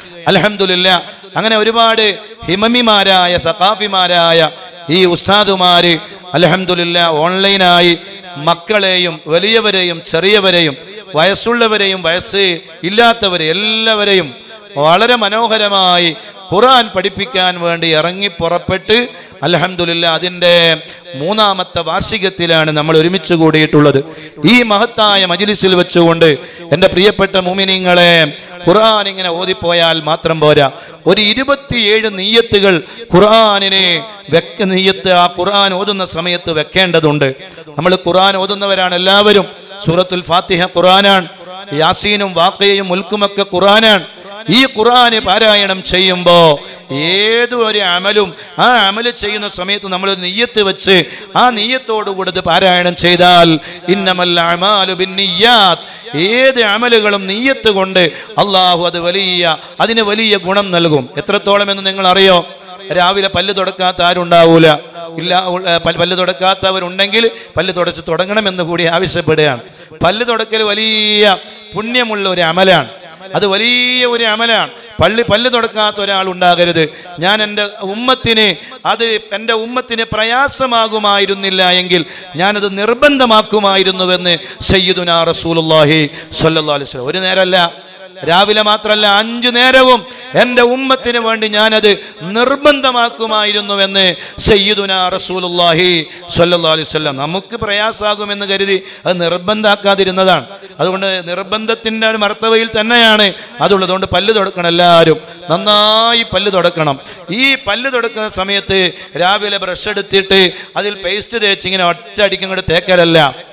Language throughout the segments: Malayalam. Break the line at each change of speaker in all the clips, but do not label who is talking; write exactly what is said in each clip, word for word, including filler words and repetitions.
അൽഹംദുലില്ലാഹ്. അങ്ങനെ ഒരുപാട് ഹിമമിമാരായ സഖാഫിമാരായ ഈ ഉസ്താദുമാര് അൽഹംദുലില്ലാഹ് ഓൺലൈനായി മക്കളെയും വലിയവരെയും ചെറിയവരെയും വയസ്സുള്ളവരെയും വയസ്സ് ഇല്ലാത്തവരെ എല്ലാവരെയും വളരെ മനോഹരമായി ഖുർആൻ പഠിപ്പിക്കാൻ വേണ്ടി ഇറങ്ങി പുറപ്പെട്ട് അൽഹംദുലില്ലാഹ് അതിൻ്റെ മൂന്നാമത്തെ വാർഷികത്തിലാണ് നമ്മൾ ഒരുമിച്ച് കൂടിയിട്ടുള്ളത്. ഈ മഹത്തായ മജ്ലിസിൽ വെച്ചുകൊണ്ട് എൻ്റെ പ്രിയപ്പെട്ട മുഅ്മിനീങ്ങളെ, ഖുർആൻ ഇങ്ങനെ ഓതിപ്പോയാൽ മാത്രം പോരാ, ഒരു ഇരുപത്തിയേഴ് നിയ്യത്തുകൾ ഖുർആനിനെ വെക്ക നിയ്യത്ത് ആ ഖുർആൻ ഓതുന്ന സമയത്ത് വെക്കേണ്ടതുണ്ട്. നമ്മൾ ഖുർആൻ ഓതുന്നവരാണ് എല്ലാവരും. സൂറത്തുൽ ഫാത്തിഹ ഖുർആനാണ്, യാസീനും വാഖിയയും മുൽക്കുമൊക്കെ ഖുർആനാണ്. ഈ ഖുർആന് പാരായണം ചെയ്യുമ്പോൾ ഏതു ഒരു അമലും ആ അമല് ചെയ്യുന്ന സമയത്ത് നമ്മൾ നിയ്യത്ത് വെച്ച് ആ നിയ്യത്തോടുകൂടി പാരായണം ചെയ്താൽ ഇന്നമൽ അഅ്മാലു ബിന്നിയ്യാത്ത്, ഏത് അമലുകളും നിയ്യത്ത് കൊണ്ട് അള്ളാഹു അത് വലിയ അതിന് വലിയ ഗുണം നൽകും. എത്രത്തോളം എന്ന് നിങ്ങൾ അറിയോ? രാവിലെ പല്ല് തുടക്കാത്ത ആരുണ്ടാവൂല. ഇല്ല, പല്ല് തുടക്കാത്തവരുണ്ടെങ്കിൽ പല്ല് തുടച്ച് തുടങ്ങണമെന്ന് കൂടി ആവശ്യപ്പെടുകയാണ്. പല്ല് തുടക്കൽ വലിയ പുണ്യമുള്ള ഒരു അമലാണ്. അത് വലിയ ഒരു അമലാണ്. പള്ളി പല്ല് തുടക്കാത്ത ഒരാൾ ഉണ്ടാകരുത്. ഞാൻ എൻ്റെ ഉമ്മത്തിന് അത് എൻ്റെ ഉമ്മത്തിന് പ്രയാസമാകുമായിരുന്നില്ല എങ്കിൽ ഞാനത് നിർബന്ധമാക്കുമായിരുന്നുവെന്ന് സയ്യിദുനാ റസൂലുള്ളാഹി സ്വല്ലല്ലാഹു അലൈഹി വസല്ലം. ഒരു നേരമല്ല, രാവിലെ മാത്രമല്ല, അഞ്ചു നേരവും എൻ്റെ ഉമ്മത്തിന് വേണ്ടി ഞാനത് നിർബന്ധമാക്കുമായിരുന്നുവെന്ന് സയ്യിദുനാ റസൂലുള്ളാഹി സ്വല്ലല്ലാഹു അലൈഹി വസല്ലം. നമുക്ക് പ്രയാസാകുമെന്ന് കരുതി അത് നിർബന്ധമാക്കാതിരുന്നതാണ്. അതുകൊണ്ട് നിർബന്ധത്തിൻ്റെ മർത്തവയിൽ തന്നെയാണ് അതുള്ളത്. അതുകൊണ്ട് പല്ല് തുടക്കണം, എല്ലാവരും നന്നായി പല്ല് തുടക്കണം. ഈ പല്ല് തുടക്കുന്ന സമയത്ത് രാവിലെ ബ്രഷ് എടുത്തിട്ട് അതിൽ പേസ്റ്റ് തേച്ച് ഇങ്ങനെ ഒറ്റ അടിക്കങ്ങോട്ട് തേക്കലല്ല.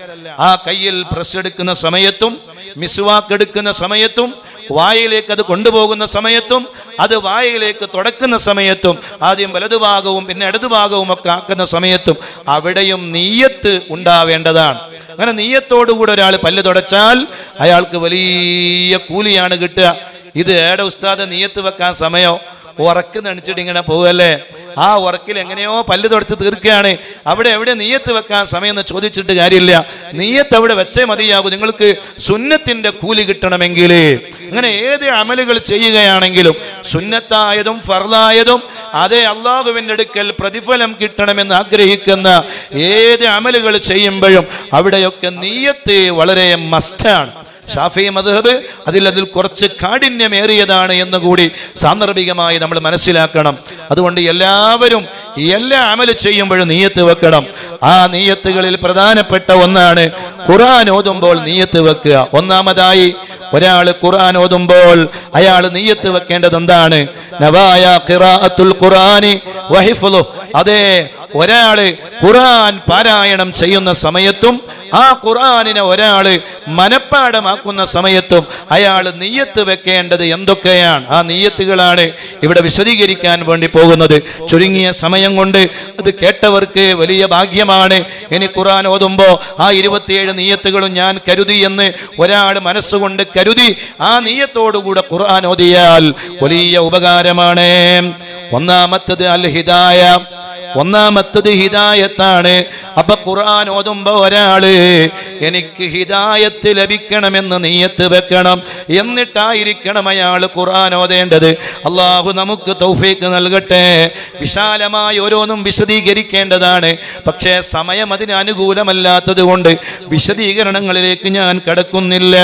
ആ കയ്യിൽ ബ്രഷ് എടുക്കുന്ന സമയത്തും മിസ്വാക്ക് എടുക്കുന്ന സമയത്തും വായിലേക്ക് അത് കൊണ്ടുപോകുന്ന സമയത്തും അത് വായിലേക്ക് തുടക്കുന്ന സമയത്തും ആദ്യം വലതുഭാഗവും പിന്നെ ഇടതുഭാഗവും ഒക്കെ ആക്കുന്ന സമയത്തും അവിടെയും നിയ്യത്ത് ഉണ്ടാവേണ്ടതാണ്. അങ്ങനെ നിയ്യത്തോടുകൂടെ ഒരാൾ പല്ല് തുടച്ചാൽ അയാൾക്ക് വലിയ കൂലിയാണ് കിട്ടുക. ഇത് ഏടെ ഉസ്താദ് നിയ്യത്ത് വെക്കാൻ സമയോ ഉറക്ക് നണിച്ചിട്ട് ഇങ്ങനെ പോവല്ലേ? ആ ഉറക്കിൽ എങ്ങനെയോ പല്ല് തുടച്ച് തീർക്കുകയാണ്. അവിടെ എവിടെ നിയ്യത്ത് വെക്കാൻ സമയം എന്ന് ചോദിച്ചിട്ട് കാര്യമില്ല. നിയ്യത്ത് അവിടെ വെച്ചേ മതിയാകും. നിങ്ങൾക്ക് സുന്നത്തിന്റെ കൂലി കിട്ടണമെങ്കിൽ അങ്ങനെ ഏത് അമലുകൾ ചെയ്യുകയാണെങ്കിലും സുന്നത്തായതും ഫർളായതും അതേ അള്ളാഹുവിൻ്റെ അടുക്കൽ പ്രതിഫലം കിട്ടണമെന്ന് ആഗ്രഹിക്കുന്ന ഏത് അമലുകൾ ചെയ്യുമ്പോഴും അവിടെയൊക്കെ നിയ്യത്ത് വളരെ മസ്റ്റാണ്. ഷാഫി മദ്ഹബ് അതിൽ അതിൽ കുറച്ച് കാഠിന്യമേറിയതാണ് എന്ന് കൂടി സാന്ദർഭികമായി നമ്മൾ മനസ്സിലാക്കണം. അതുകൊണ്ട് എല്ലാവരും എല്ലാ അമല് ചെയ്യുമ്പോഴും നിയ്യത്ത് വെക്കണം. ആ നിയ്യത്തുകളിൽ പ്രധാനപ്പെട്ട ഒന്നാണ് ഖുർആൻ ഓതുമ്പോൾ നിയ്യത്ത് വെക്കുക. ഒന്നാമതായി ഒരാൾ ഖുർആൻ ഓതുമ്പോൾ അയാൾ നിയ്യത്ത് വെക്കേണ്ടത് എന്താണ്? നവായ ഖിറാഅത്തുൽ ഖുർആനി വഹിഫ്ളുഹു. അതെ, ഒരാള് ഖുർആൻ പാരായണം ചെയ്യുന്ന സമയത്തും ആ ഖുർആനിനെ ഒരാള് മനപ്പാഠമാക്കുന്ന സമയത്തും അയാൾ നിയ്യത്ത് വെക്കേണ്ടത് എന്തൊക്കെയാണ്? ആ നിയ്യത്തുകളാണ് ഇവിടെ വിശദീകരിക്കാൻ വേണ്ടി പോകുന്നത്. ചുരുങ്ങിയ സമയം കൊണ്ട് അത് കേട്ടവർക്ക് വലിയ ഭാഗ്യമാണ്. ഇനി ഖുർആൻ ഓതുമ്പോൾ ആ ഇരുപത്തിയേഴ് നിയ്യത്തുകളും ഞാൻ കരുതി എന്ന് ഒരാൾ മനസ്സുകൊണ്ട് കരുതി ആ നിയ്യത്തോടുകൂടെ ഖുർആൻ ഓതിയാൽ വലിയ ഉപകാരമാണ്. ഒന്നാമത്തത് അൽ ഹിദായ, ഒന്നാമത്തത് ഹിദായത്താണ്. അപ്പൊ ഖുർആൻ ഓതുമ്പോ ഒരാള് എനിക്ക് ഹിദായത്ത് ലഭിക്കണമെന്ന് നിയ്യത്ത് വെക്കണം. എന്നിട്ടായിരിക്കണം അയാൾ ഖുർആൻ ഓതേണ്ടത്. അള്ളാഹു നമുക്ക് തൗഫീഖ് നൽകട്ടെ. വിശാലമായി ഓരോന്നും വിശദീകരിക്കേണ്ടതാണ്. പക്ഷേ സമയം അതിന് അനുകൂലമല്ലാത്തത് കൊണ്ട് വിശദീകരണങ്ങളിലേക്ക് ഞാൻ കടക്കുന്നില്ല.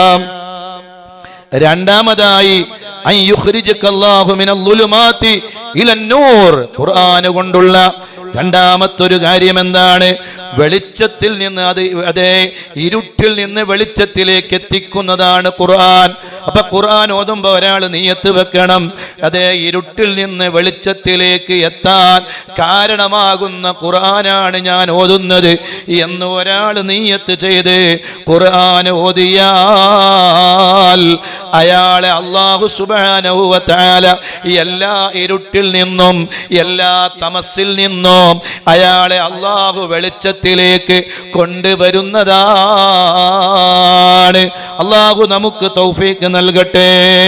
രണ്ടാമതായി ഖുർആൻ കൊണ്ടുള്ള രണ്ടാമത്തൊരു കാര്യം എന്താണ്? വെളിച്ചത്തിൽ നിന്ന് അത് അതേ ഇരുട്ടിൽ നിന്ന് വെളിച്ചത്തിലേക്ക് എത്തിക്കുന്നതാണ് ഖുർആൻ. അപ്പൊ ഖുർആൻ ഓതുമ്പോ ഒരാൾ നിയ്യത്ത് വെക്കണം, അതേ ഇരുട്ടിൽ നിന്ന് വെളിച്ചത്തിലേക്ക് എത്താൻ കാരണമാകുന്ന ഖുർആനാണ് ഞാൻ ഓതുന്നത് എന്ന് ഒരാൾ നിയ്യത്ത് ചെയ്ത് ഖുർആൻ ഓതിയാൽ അയാളെ അല്ലാഹു സുബ്ഹാനഹു വ തആല എല്ലാ ഇരുട്ടിൽ നിന്നും എല്ലാ തമസ്സിൽ നിന്നും അയാളെ അല്ലാഹു വെളിച്ചത്തിലേക്ക് കൊണ്ടുവരുന്നതാണ്. അല്ലാഹു നമുക്ക് തൗഫീഖ് നൽകട്ടെ.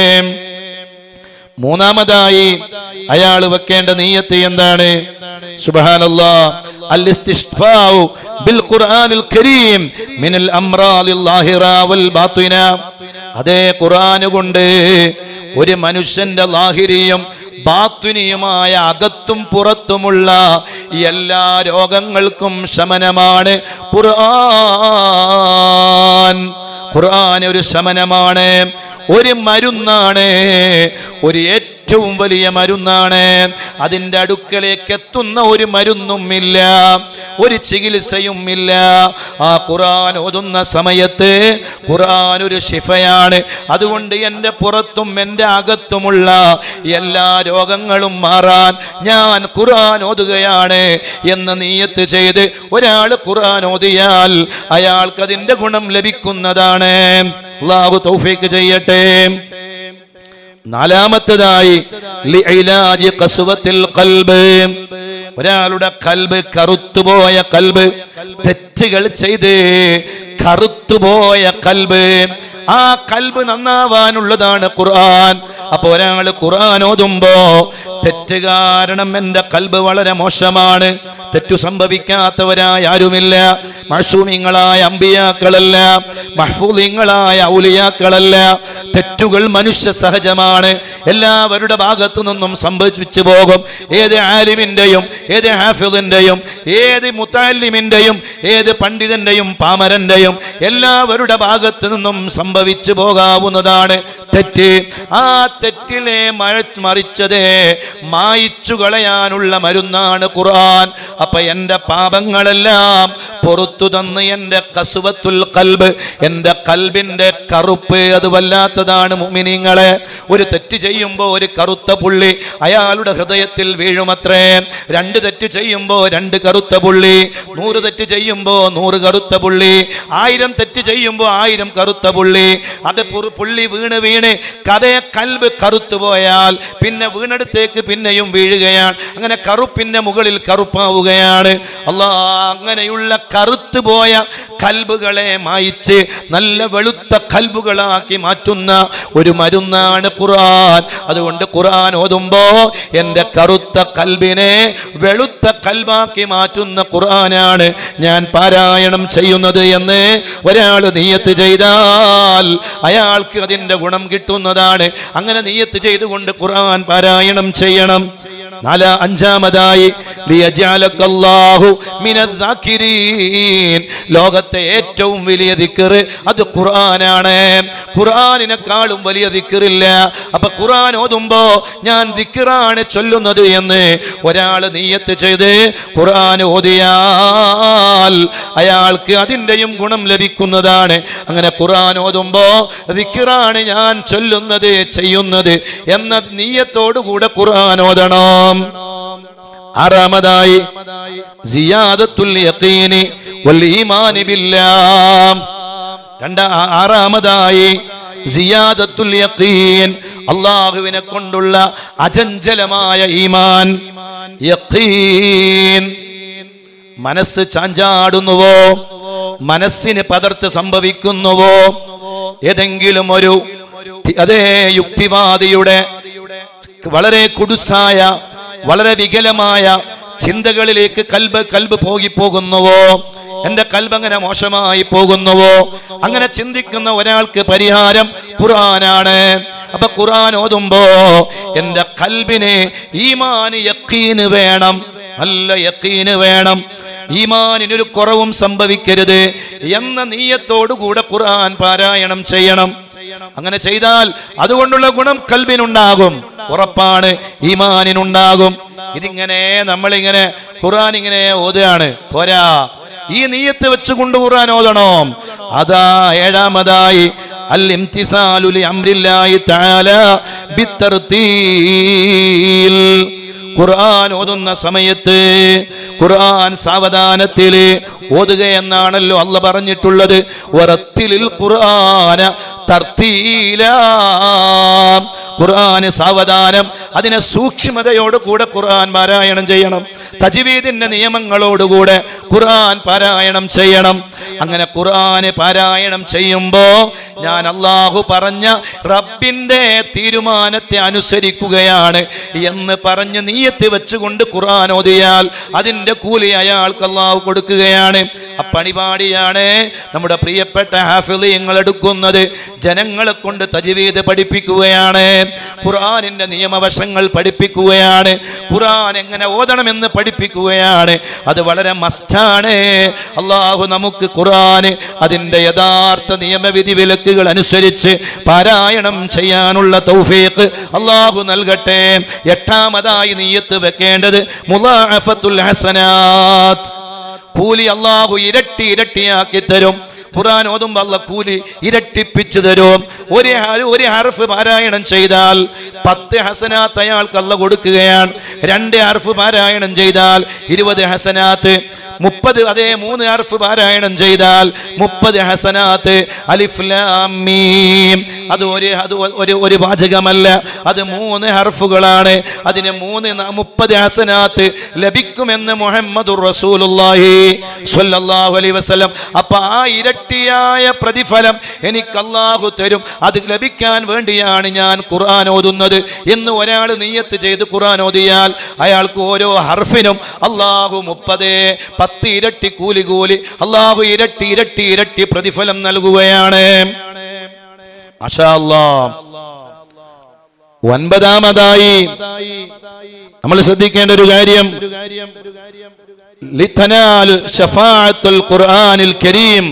മൂന്നാമതായി അയാൾ വെക്കേണ്ട നിയ്യത്ത് എന്താണ്? സുബ്ഹാനല്ലാഹ്, അൽ ഇസ്തിശ്ഫാഉ ബിൽ ഖുർആനിൽ കരീം മിനൽ അംറാദിൽ ലാഹിറ വൽ ബാത്തിന. അതേ ഖുർആൻ കൊണ്ട് ഒരു മനുഷ്യന്റെ ലാഹിരിയും ബാത്വിനിയുമായ അകത്തും പുറത്തുമുള്ള എല്ലാ രോഗങ്ങൾക്കും ശമനമാണ് ഖുർആൻ. ഖുർആൻ ഒരു ശമനമാണ്, ഒരു മരുന്നാണ്, ഒരു ഏറ്റവും വലിയ മരുന്നാണ്. അതിൻ്റെ അടുക്കലേക്ക് എത്തുന്ന ഒരു മരുന്നും ഇല്ല, ഒരു ചികിത്സയും ഇല്ല. ആ ഖുർആൻ ഓതുന്ന സമയത്ത് ഖുർആൻ ഒരു ശിഫയാണ്. അതുകൊണ്ട് എൻ്റെ പുറത്തും എൻ്റെ അകത്തുമുള്ള എല്ലാ രോഗങ്ങളും മാറാൻ ഞാൻ ഖുർആൻ ഓതുകയാണ് എന്ന് നിയ്യത്ത് ചെയ്ത് ഒരാൾ ഖുർആൻ ഓതിയാൽ അയാൾക്കതിൻ്റെ ഗുണം ലഭിക്കുന്നതാണ്. അല്ലാഹു തൗഫീഖ് ചെയ്യട്ടെ. നാലാമത്തേതായി ലിഇലാജി ഖസ്വത്തിൽ ഖൽബ്, ഒരാളുടെ കൽബ് കറുത്തുപോയ കൽബ്, തെറ്റുകൾ ചെയ്ത് കറുത്തുപോയ കൽബ്, ആ കൽബ് നന്നാവാനുള്ളതാണ് ഖുർആൻ. അപ്പൊ ഒരാൾ ഖുർആൻ ഓതുമ്പോ തെറ്റ് കാരണം എൻ്റെ കൽബ് വളരെ മോശമാണ്, തെറ്റു സംഭവിക്കാത്തവരായ ആരുമില്ല, മഅ്സൂമിങ്ങളായ അമ്പിയാക്കളല്ല, മഹ്ഫൂളിങ്ങളായ ഔലിയാക്കളല്ല. തെറ്റുകൾ മനുഷ്യ സഹജമാണ്, എല്ലാവരുടെ ഭാഗത്തു നിന്നും സംഭവിച്ചു പോകും. ഏത് ആലിമിൻ്റെയും ഏത് ഹാഫിളിൻ്റെയും ഏത് മുത്തഅല്ലിമിൻ്റെയും ഏത് പണ്ഡിതന്റെയും പാമരന്റെയും എല്ലാവരുടെ ഭാഗത്തു നിന്നും സംഭവിച്ചു പോകാവുന്നതാണ് തെറ്റ്. ആ തെറ്റിനെ മറിച്ചതേ മായിച്ചു കളയാനുള്ള മരുന്നാണ് ഖുർആൻ. അപ്പൊ എൻ്റെ പാപങ്ങളെല്ലാം പുറത്തു തന്ന് എൻ്റെ ഖസ്വത്തുൽ ഖൽബ്, എൻ്റെ കൽബിൻ്റെ കറുപ്പ്, അത് വല്ലാത്തതാണ് മുഅ്മിനീങ്ങളെ. ഒരു തെറ്റ് ചെയ്യുമ്പോൾ ഒരു കറുത്ത പുള്ളി അയാളുടെ ഹൃദയത്തിൽ വീഴുമത്രേ. രണ്ട് തെറ്റ് ചെയ്യുമ്പോൾ രണ്ട് കറുത്ത പുള്ളി, നൂറ് തെറ്റ് ചെയ്യുമ്പോൾ നൂറ് കറുത്ത പുള്ളി, ആയിരം തെറ്റ് ചെയ്യുമ്പോൾ ആയിരം കറുത്ത പുള്ളി. അത് പുള്ളി വീണ് വീണ് കഥയ കൽബ് കറുത്തു പോയാൽ പിന്നെ വീണെടുത്തേക്ക് പിന്നെയും വീഴുകയാണ്. അങ്ങനെ കറുപ്പിന്റെ മുകളിൽ കറുപ്പാവുകയാണ്. അല്ലാഹ് അങ്ങനെയുള്ള കറുത്തു പോയ കൽബുകളെ മായിച്ച് നല്ല വെളുത്ത കൽബുകളാക്കി മാറ്റുന്ന ഒരു മരുന്നാണ് ഖുർആൻ. അതുകൊണ്ട് ഖുർആൻ ഓതുമ്പോ എൻ്റെ കറുത്ത കൽബിനെ വെളുത്ത കൽബാക്കി മാറ്റുന്ന ഖുർആനാണ് ഞാൻ പാരായണം ചെയ്യുന്നത് എന്ന് ഒരാൾ നിയ്യത്ത് ചെയ്താൽ അയാൾക്ക് അതിൻ്റെ ഗുണം കിട്ടുന്നതാണ്. അങ്ങനെ നിയ്യത്ത് ചെയ്തുകൊണ്ട് ഖുർആൻ പാരായണം ചെയ്യണം. നാല അഞ്ചാമതായി ലിയജഅലകല്ലാഹു മിനദ്ദാകിരീൻ, ലോകത്തെ ഏറ്റവും വലിയ ദിക്ർ അത് ഖുർആനാണ്. ഖുർആനിനെക്കാളും വലിയ ദിക്റില്ല. അപ്പൊ ഖുർആൻ ഓതുമ്പോ ഞാൻ ദിക്റാണ് ചൊല്ലുന്നത് എന്ന് ഒരാൾ നിയ്യത്ത് ചെയ്ത് ഖുർആൻ ഓതിയാൽ അയാൾക്ക് അതിൻ്റെയും ഗുണം ലഭിക്കുന്നതാണ്. അങ്ങനെ ഖുർആൻ ഓതുമ്പോ ദിക്റാണ് ഞാൻ ചൊല്ലുന്നത് ചെയ്യുന്നത് എന്ന നിയ്യത്തോടുകൂടെ ഖുർആൻ ഓതണം. ആറാമതായി സിയാദത്തുൽ യഖീനി വൽ ഈമാനി ബില്ലാഹ്, രണ്ടാ ആറാമതായി സിയാദത്തുൽ യഖീൻ, അല്ലാഹുവിനെ കൊണ്ടുള്ള അചഞ്ചലമായ ഈമാൻ. യഖീൻ, മനസ്സ് ചാഞ്ചാടുന്നുവോ, മനസ്സിന് പതർച്ച സംഭവിക്കുന്നുവോ, ഏതെങ്കിലും ഒരു അതേ യുക്തിവാദിയുടെ വളരെ കുടുസായ വളരെ വികലമായ ചിന്തകളിലേക്ക് കൽബ് കൽബ് പോകിപ്പോകുന്നുവോ, എൻ്റെ കൽബ് അങ്ങനെ മോശമായി പോകുന്നുവോ, അങ്ങനെ ചിന്തിക്കുന്ന ഒരാൾക്ക് പരിഹാരം ഖുർആനാണ്. അപ്പൊ ഖുർആൻ ഓതുമ്പോ എൻ്റെ കൽബിന് ഈമാന് യഖീന് വേണം, നല്ല യഖീന് വേണം, ഈമാനിനൊരു കുറവും സംഭവിക്കരുത് എന്ന നിയ്യത്തോടുകൂടെ ഖുർആൻ പാരായണം ചെയ്യണം. അങ്ങനെ ചെയ്താൽ അതുകൊണ്ടുള്ള ഗുണം കൽബിനുണ്ടാകും, ഉറപ്പാണ്, ഈമാനിനുണ്ടാകും. ഇതിങ്ങനെ നമ്മളിങ്ങനെ ഖുർആൻ ഇങ്ങനെ ഓതുകയാണ് പോരാ, ഈ നിയ്യത്ത് വെച്ചുകൊണ്ട് ഖുർആൻ ഓതണം. അതാ ഏഴാമതായി അൽ ഇംതിസാലു ലി അംരില്ലാഹി തആല ബിത്തർതീൽ, ഖുർആൻ ഓതുന്ന സമയത്ത് ഖുർആൻ സാവധാനത്തിൽ ഓതുക എന്നാണല്ലോ അല്ലാഹ് പറഞ്ഞിട്ടുള്ളത്. വറത്തിലിൽ ഖുർആന തർത്തീലാ, ഖുർആന് സാവധാനം, അതിനെ സൂക്ഷ്മതയോട് കൂടെ ഖുർആൻ പാരായണം ചെയ്യണം. തജ്വീദിന്റെ നിയമങ്ങളോടുകൂടെ ഖുർആൻ പാരായണം ചെയ്യണം. അങ്ങനെ ഖുർആന് പാരായണം ചെയ്യുമ്പോ ഞാൻ അല്ലാഹു പറഞ്ഞ റബ്ബിന്റെ തീരുമാനത്തെ അനുസരിക്കുകയാണ് എന്ന് പറഞ്ഞ് നിയ്യത്ത് വെച്ചുകൊണ്ട് ഖുർആൻ ഓതിയാൽ അതിന്റെ കൂലി അയാൾക്ക് അല്ലാഹു കൊടുക്കുകയാണ്. അപ്പണിപാടിയാണ് നമ്മുടെ പ്രിയപ്പെട്ട ഹാഫിളീങ്ങൾ എടുക്കുന്നത്. ജനങ്ങളെ കൊണ്ട് തജ്വീദ് പഠിപ്പിക്കുകയാണ്. ഖുർആനിന്റെ നിയമവശങ്ങൾ പഠിപ്പിക്കുകയാണ്, ഖുർആൻ എങ്ങനെ ഓതണമെന്ന് പഠിപ്പിക്കുകയാണ്. അത് വളരെ മസ്റ്റാണ്. അള്ളാഹു നമുക്ക് ഖുർആൻ അതിന്റെ യഥാർത്ഥ നിയമവിധി വിലക്കുകൾ അനുസരിച്ച് പാരായണം ചെയ്യാനുള്ള തൗഫീഖ് അള്ളാഹു നൽകട്ടെ. എട്ടാമതായി നിയ്യത്ത് വെക്കേണ്ടത് മുളാഅഫത്തുൽ ഹസനാത്ത്, കൂലി അള്ളാഹു ഇരട്ടി ഇരട്ടിയാക്കി തരും. ഖുർആൻ ഓതുമ്പോൾ അല്ലാഹു കൂലി ഇരട്ടിപ്പിച്ചു തരും. ഒരു ഒരു ഹർഫ് പാരായണം ചെയ്താൽ പത്ത് ഹസനാത്ത് അയാൾക്ക് അല്ലാഹു കൊടുക്കുകയാണ്. രണ്ട് ഹർഫ് പാരായണം ചെയ്താൽ ഇരുപത് ഹസനാത്ത്. മുപ്പത് അതേ മൂന്ന് ഹർഫ് പാരായണം ചെയ്താൽ മുപ്പത് ഹസനാത്ത്. അലിഫ് ലാം മീം അത് ഒരു അത് ഒരു ഒരു വാചകമല്ല, അത് മൂന്ന് ഹർഫുകളാണ്. അതിന് മൂന്ന് മുപ്പത് ഹസനാത്ത് ലഭിക്കുമെന്ന് മുഹമ്മദുർ റസൂലുള്ളാഹി സ്വല്ലല്ലാഹു അലൈഹി വസല്ലം. അപ്പൊ ആ ഇരട്ടിയായ പ്രതിഫലം എനിക്ക് അല്ലാഹു തരും. അത് ലഭിക്കാൻ വേണ്ടിയാണ് ഞാൻ ഖുർആൻ ഓതുന്നത് എന്ന് ഒരാൾ നിയ്യത്ത് ചെയ്ത് ഖുർആൻ ഓതിയാൽ അയാൾക്ക് ഓരോ ഹർഫിനും അല്ലാഹു മുപ്പത് പത്ത് ഇരട്ടി കൂലി കൂലി അല്ലാഹു ഇരട്ടി ഇരട്ടി ഇരട്ടി പ്രതിഫലം നൽകുകയാണ്. മാഷാ അല്ലാഹ്. ഒൻപതാമതായി നമ്മൾ ശ്രദ്ധിക്കേണ്ട ഒരു കാര്യം, ലിതനാലു ശഫാഅത്തുൽ ഖുർആനിൽ കരീം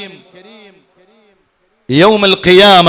യൗമുൽ ഖിയാമ.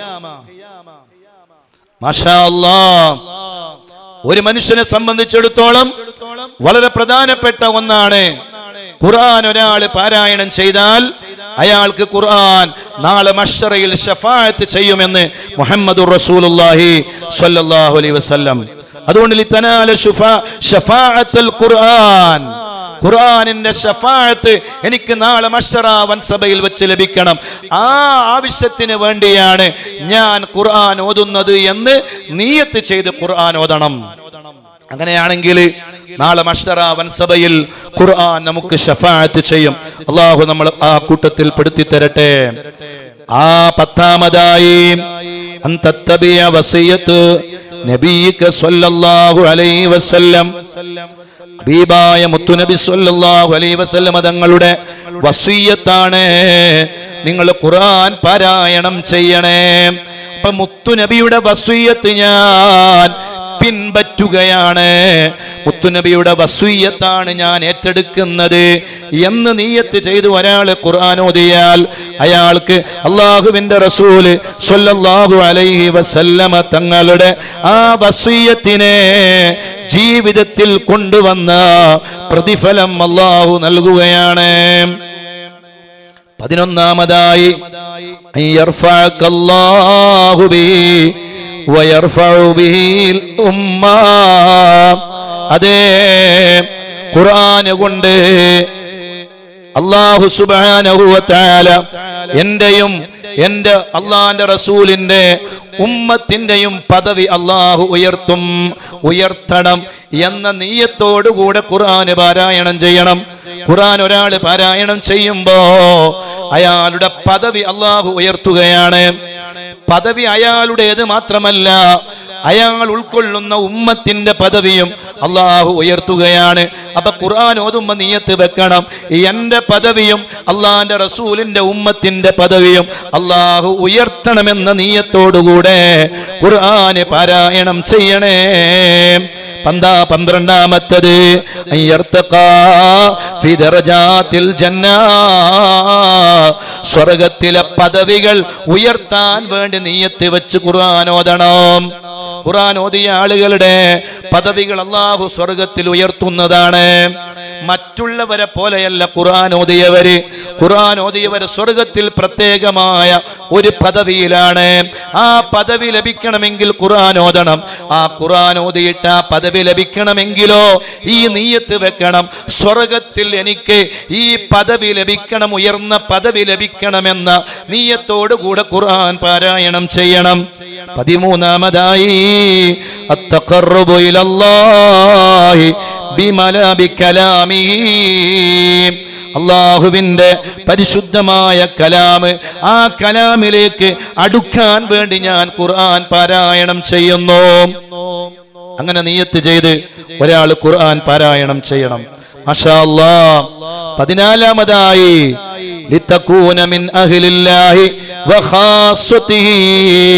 മാഷാ അല്ലാഹ്. ഒരു മനുഷ്യനെ സംബന്ധിച്ചിടത്തോളം വളരെ പ്രധാനപ്പെട്ട ഒന്നാണ് ഖുർആൻ ഒരാൾ പാരായണം ചെയ്താൽ അയാൾക്ക് ഖുർആൻ നാളെ മഹ്ശറയിൽ ശഫാഅത്ത് ചെയ്യുമെന്ന് മുഹമ്മദുർ റസൂലുള്ളാഹി സ്വല്ലല്ലാഹു അലൈഹി വസല്ലം. അതുകൊണ്ട് ലിതനാല ശഫാഅത്തുൽ ഖുർആൻ, ഖുർആനിന്റെ ശഫാഅത്ത് എനിക്ക് നാളെ മഹ്ശറ വൻസഭയിൽ വെച്ച് ലഭിക്കണം. ആ ആവശ്യത്തിന് വേണ്ടിയാണ് ഞാൻ ഖുർആൻ ഓതുന്നത് എന്ന് നിയ്യത്ത് ചെയ്ത് ഖുർആൻ ഓതണം. അങ്ങനെയാണെങ്കിൽ നാളെ മഹ്ശറ വൻസഭയിൽ ഖുർആൻ നമുക്ക് ശഫാഅത്ത് ചെയ്യും. അല്ലാഹു നമ്മൾ ആ കൂട്ടത്തിൽ പെടുത്തി തരട്ടെ. ആ പത്താമതായി അന്തത്തബിയ വസിയത്ത് നബിയിക സ്വല്ലല്ലാഹു അലൈഹി വസല്ലം, ഹബീബായ മുത്തുനബി സ്വല്ലല്ലാഹു അലൈഹി വസല്ലം തങ്ങളുടെ വസിയത്താണ് നിങ്ങൾ ഖുർആൻ പാരായണം ചെയ്യണേ. അപ്പൊ മുത്തുനബിയുടെ വസിയത്ത് ഞാൻ പിൻപറ്റുകയാണ്, മുത്തുനബിയുടെ വസിയ്യത്താണ് ഞാൻ ഏറ്റെടുക്കുന്നത് എന്ന് നിയ്യത്ത് ചെയ്ത് ഒരാൾ ഖുർആൻ ഓതിയാൽ അയാൾക്ക് അല്ലാഹുവിന്റെ റസൂൽ സ്വല്ലല്ലാഹു അലൈഹി വസല്ലമ തങ്ങളുടെ ആ വസിയ്യത്തിനെ ജീവിതത്തിൽ കൊണ്ടുവന്ന പ്രതിഫലം അല്ലാഹു നൽകുകയാണ്. പതിനൊന്നാമതായി യർഫഅകല്ലാഹു ബിഹി വയർഫഉ ബിഹിൽ ഉമ്മ. അതേ ഖുർആൻ കൊണ്ട് അല്ലാഹു സുബ്ഹാനഹു വ തആല എന്റെയും എന്റെ അള്ളാന്റെ റസൂലിന്റെ ഉമ്മത്തിന്റെയും പദവി അല്ലാഹു ഉയർത്തും, ഉയർത്തണം എന്ന നിയ്യത്തോടുകൂടെ ഖുർആൻ പാരായണം ചെയ്യണം. ഖുർആൻ ഒരാൾ പാരായണം ചെയ്യുമ്പോ അയാളുടെ പദവി അല്ലാഹു ഉയർത്തുകയാണ്. പദവി അയാളുടേത് മാത്രമല്ല, അയാൾ ഉൾക്കൊള്ളുന്ന ഉമ്മത്തിന്റെ പദവിയും അല്ലാഹു ഉയർത്തുകയാണ്. അപ്പൊ ഖുർആൻ ഓതുമ്പോ നിയ്യത്ത് വെക്കണം, എന്റെ പദവിയും അള്ളാന്റെ റസൂലിന്റെ ഉമ്മത്തിന്റെ പദവിയും അല്ലാഹു ഉയർത്തണമെന്ന നിയ്യത്തോടുകൂടെ ഖുർആൻ പാരായണം ചെയ്യണേ. പന്താ പന്ത്രണ്ടാമത്തത് സ്വർഗത്തിലെ പദവികൾ ഉയർത്താൻ വേണ്ടി നിയ്യത്ത് വെച്ച് ഖുർആൻ ഓതണം. ഖുർആൻ ഓതിയ ആളുകളുടെ പദവികൾ അല്ലാഹു സ്വർഗത്തിൽ ഉയർത്തുന്നതാണ്. മറ്റുള്ളവരെ പോലെയല്ല ഖുർആൻ ഓതിയവര്. ഖുർആൻ ഓതിയവര് സ്വർഗത്തിൽ പ്രത്യേകമായ ഒരു പദവിയിലാണ്. ആ പദവി ലഭിക്കണമെങ്കിൽ ഖുർആൻ ഓതണം. ആ ഖുർആൻ ഓതിയിട്ട് ആ പദവി ലഭിക്കണമെങ്കിലോ ഈ നിയ്യത്ത് വെക്കണം, സ്വർഗത്തിൽ എനിക്ക് ഈ പദവി ലഭിക്കണം, ഉയർന്ന പദവി ലഭിക്കണമെന്ന നിയ്യത്തോടു കൂടെ ഖുർആൻ പാരായണം ചെയ്യണം. പതിമൂന്നാമതായി അത്തഖറബു ഇലല്ലാഹി ബിമലാ ബികലാമിഹി, അല്ലാഹുവിന്റെ പരിശുദ്ധമായ കലാം, ആ കലാമിലേക്ക് അടുക്കാൻ വേണ്ടി ഞാൻ ഖുർആൻ പാരായണം ചെയ്യുന്നു. അങ്ങനെ നിയ്യത്ത് ചെയ്ത് ഒരാൾ ഖുർആൻ പാരായണം ചെയ്യണം. മാഷാ അല്ലാഹ്. പതിനാലാമതായി ലിതകൂന മിൻ അഹ്ലില്ലാഹി വഖാസതിഹി,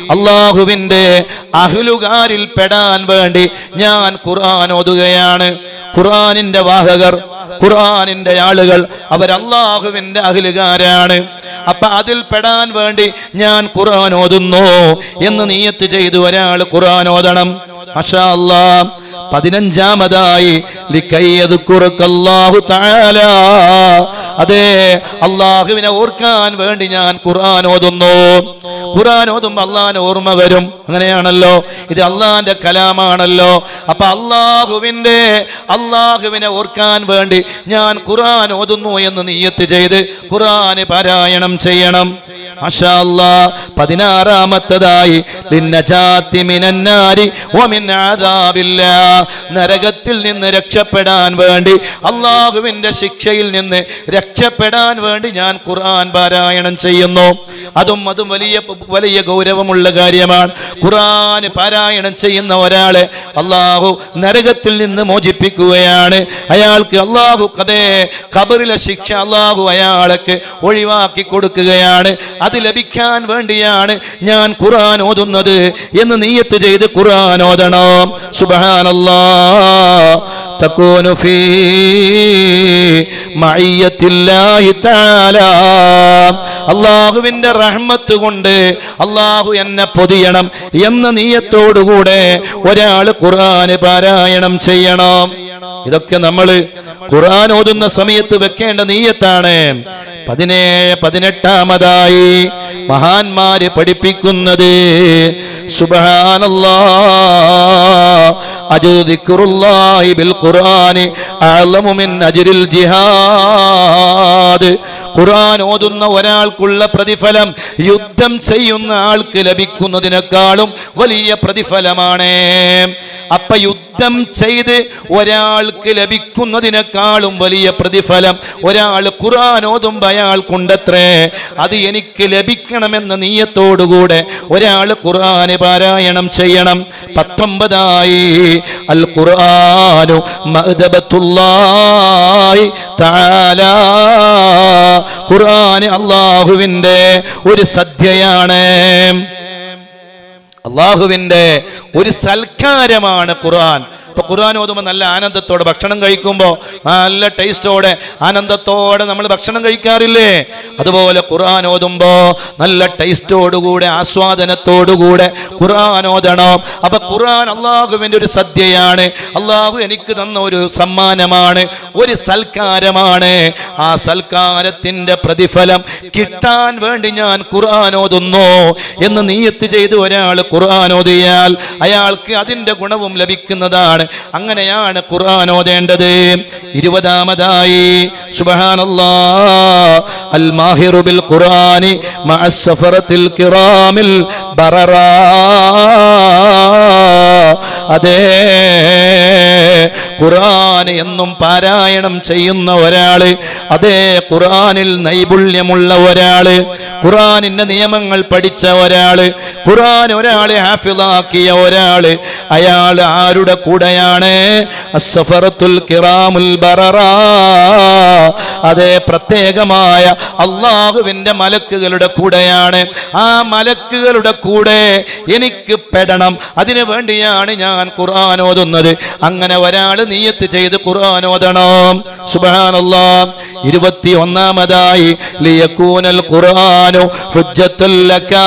അള്ളാഹുവിന്റെ അഹ്ലുകാരിൽ പെടാൻ വേണ്ടി ഞാൻ ഖുർആൻ ഓതുകയാണ്. ഖുർആനിന്റെ വാഹകർ, ഖുർആനിന്റെ ആളുകൾ അവർ അള്ളാഹുവിന്റെ അഹ്ലുകാരാണ്. അപ്പൊ അതിൽ പെടാൻ വേണ്ടി ഞാൻ ഖുർആൻ ഓതുന്നു എന്ന് നിയ്യത്ത് ചെയ്തു ഒരാൾ ഖുർആൻ ഓതണം. മാഷാ അല്ലാഹ്. പതിനഞ്ചാമതായി ലിക്കയ്യദ്കുറക്കല്ലാഹു തആല, അതെ അള്ളാഹുവിനെ ഓർക്കാൻ വേണ്ടി ഞാൻ ഖുർആൻ ഓതുന്നു. ഖുർആൻ ഓതുമ്പോൾ അള്ളാഹിനെ ഓർമ്മ വരും. അങ്ങനെയാണല്ലോ, ഇത് അള്ളാഹിന്റെ കലാമാണല്ലോ. അപ്പൊ അള്ളാഹുവിന്റെ അള്ളാഹുവിനെ ഓർക്കാൻ വേണ്ടി ഞാൻ ഖുർആൻ ഓതുന്നു എന്ന് നിയ്യത്ത് ചെയ്ത് ഖുർആൻ പാരായണം ചെയ്യണം. മാഷാ അല്ലാഹ്. പതിനാറാമത്തതായി ലിന്നജാത്തി മിനന്നാരി വമിൻ അദാബില്ലാഹ്, നരകത്തിൽ നിന്ന് രക്ഷപ്പെടാൻ വേണ്ടി, അള്ളാഹുവിന്റെ ശിക്ഷയിൽ നിന്ന് രക്ഷപ്പെടാൻ വേണ്ടി ഞാൻ ഖുർആൻ പാരായണം ചെയ്യുന്നു. അതും അതും വലിയ വലിയ ഗൗരവമുള്ള കാര്യമാണ്. ഖുർആൻ പാരായണം ചെയ്യുന്ന ഒരാളെ അള്ളാഹു നരകത്തിൽ നിന്ന് മോചിപ്പിക്കുകയാണ്. അയാൾക്ക് അള്ളാഹു കഥേ ഖബറിലെ ശിക്ഷ അള്ളാഹു അയാൾക്ക് ഒഴിവാക്കി കൊടുക്കുകയാണ്. അത് ലഭിക്കാൻ വേണ്ടിയാണ് ഞാൻ ഖുർആൻ ഓതുന്നത് എന്ന് നിയ്യത്ത് ചെയ്ത് ഖുർആൻ ഓതണം. സുബ്ഹാനല്ലാഹ്. തകൂനു ഫീ മഅയ്യത്തില്ലാഹി തആല, അള്ളാഹുവിന്റെ റഹ്മത്ത് കൊണ്ട് അള്ളാഹു എന്നെ പൊതിയണം എന്ന നിയ്യത്തോടുകൂടെ ഒരാൾ ഖുർആൻ പാരായണം ചെയ്യണം. ഇതൊക്കെ നമ്മൾ ഖുർആൻ ഓതുന്ന സമയത്ത് വെക്കേണ്ട നിയ്യത്താണ്. പതിനേഴ് പതിനെട്ടാമതായി മഹാന്മാര് പഠിപ്പിക്കുന്നത് സുബ്ഹാനല്ലാഹ് അജു ദിക്റുല്ലാഹി ബിൽ ഖുർആനി അഅലമു മിൻ അജ്രിൽ ജിഹാദ്. ഖുർആൻ ഓതുന്ന ഒരാൾക്കുള്ള പ്രതിഫലം യുദ്ധം ചെയ്യുന്ന ആൾക്ക് ലഭിക്കുന്നതിനേക്കാളും വലിയ പ്രതിഫലമാണ്. അപ്പൊ യുദ്ധം ചെയ്ത് ഒരാൾക്ക് ലഭിക്കുന്നതിനേക്കാളും വലിയ പ്രതിഫലം ഒരാൾ ഖുർആൻ ഓതുമ്പോൾ അയാൾക്കുണ്ടത്രേ. അത് എനിക്ക് ലഭിക്കണമെന്ന നിയ്യത്തോടുകൂടെ ഒരാൾ ഖുർആൻ പാരായണം ചെയ്യണം. പത്തൊമ്പതായി അൽ ഖുർആനു മഅദബത്തുല്ലാഹി തആല, ഖുർആൻ അല്ലാഹുവിന്റെ ഒരു സദ്യയാണ്, അള്ളാഹുവിന്റെ ഒരു സൽക്കാരമാണ് ഖുർആൻ. ഇപ്പൊ ഖുർആൻ ഓതുമ്പോൾ നല്ല ആനന്ദത്തോടെ ഭക്ഷണം കഴിക്കുമ്പോൾ നല്ല ടേസ്റ്റോടെ ആനന്ദത്തോടെ നമ്മൾ ഭക്ഷണം കഴിക്കാറില്ലേ? അതുപോലെ ഖുർആൻ ഓതുമ്പോ നല്ല ടേസ്റ്റോടുകൂടെ ആസ്വാദനത്തോടുകൂടെ ഖുർആൻ ഓതണം. അപ്പൊ ഖുർആൻ അള്ളാഹുവിന്റെ ഒരു സദ്യയാണ്, അള്ളാഹു എനിക്ക് തന്ന ഒരു സമ്മാനമാണ്, ഒരു സൽക്കാരമാണ്. ആ സൽക്കാരത്തിന്റെ പ്രതിഫലം കിട്ടാൻ വേണ്ടി ഞാൻ ഖുർആൻ ഓതുന്നു എന്ന് നിയ്യത്ത് ചെയ്ത് ഒരാൾ ഖുർആൻ ഓതിയാൽ അയാൾക്ക് അതിന്റെ ഗുണവും ലഭിക്കുന്നതാണ്. അങ്ങനെയാണ് ഖുർആൻ ഓതേണ്ടത്. ഇരുപതാമതായി സുബ്ഹാനല്ലാഹ് അൽ മാഹിറു ബിൽ ഖുർആനി മഅസ് സഫറത്തിൽ കിറാമിൽ ബററാ, അതേ ഖുർആൻ എന്നും പാരായണം ചെയ്യുന്ന ഒരാള്, അതേ ഖുർആനിൽ നൈപുണ്യമുള്ള ഒരാള്, ഖുർആനിന്റെ നിയമങ്ങൾ പഠിച്ച ഒരാള്, ഖുർആൻ ഒരാളെ ഹാഫിളാക്കിയ ഒരാള്, അയാൾ ആരുടെ കൂടെയാണ്? അസ്സഫറത്തുൽ കിറാമുൽ ബററാ, അതേ പ്രത്യേകമായ അള്ളാഹുവിന്റെ മലക്കുകളുടെ കൂടെയാണ്. ആ മലക്കുകളുടെ കൂടെ എനിക്ക് പെടണം, അതിനു വേണ്ടിയാണ് ഞാൻ ഖുർആൻ ഓതുന്നത്. അങ്ങനെ ഒരാൾ നിയ്യത്ത് ചെയ്ത് ഖുർആൻ ഓതണം. സുബ്ഹാനല്ലാഹ്. ഇരുപത്തി ഒന്നാമതായി ലിയകൂനൽ ഖുർആനു ഹുജ്ജത്തുൽ ലകാ,